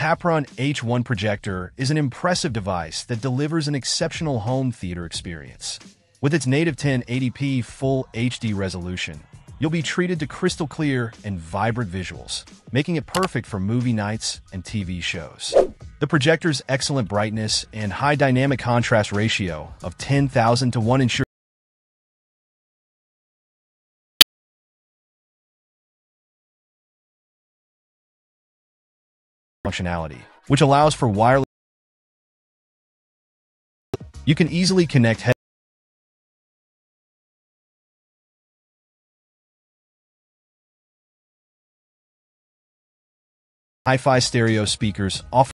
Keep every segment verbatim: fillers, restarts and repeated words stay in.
HAPPRUN H one projector is an impressive device that delivers an exceptional home theater experience. With its native ten eighty p Full H D resolution, you'll be treated to crystal clear and vibrant visuals, making it perfect for movie nights and T V shows. The projector's excellent brightness and high dynamic contrast ratio of ten thousand to one ensure functionality, which allows for wireless. You can easily connect head hi-fi stereo speakers, offer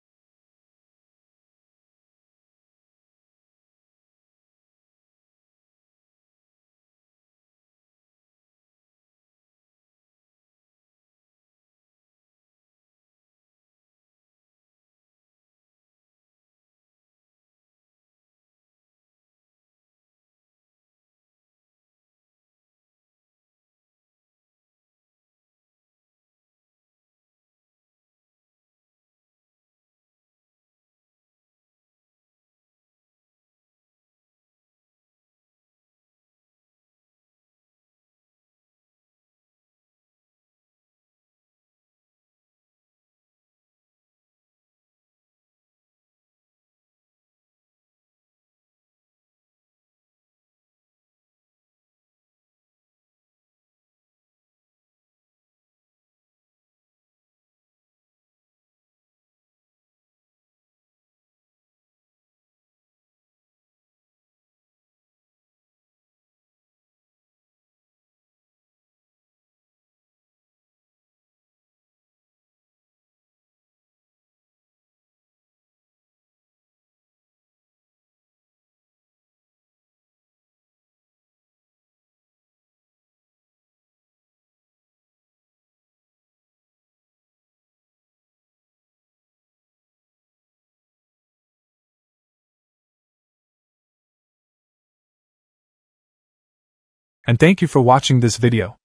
And thank you for watching this video.